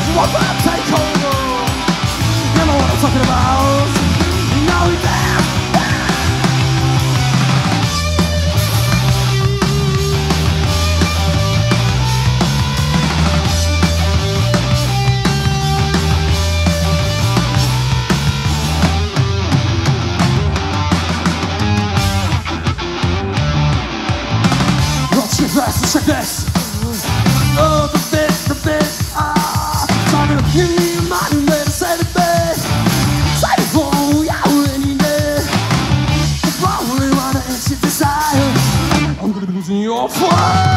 What will take over? You know what I'm talking about. Now we're there. Check this. Oh, the bit, trying to give me money, let us say the bit. Say the phone, yeah, we're in there. The phone, we wanna answer desire. I'm gonna be losing your fire.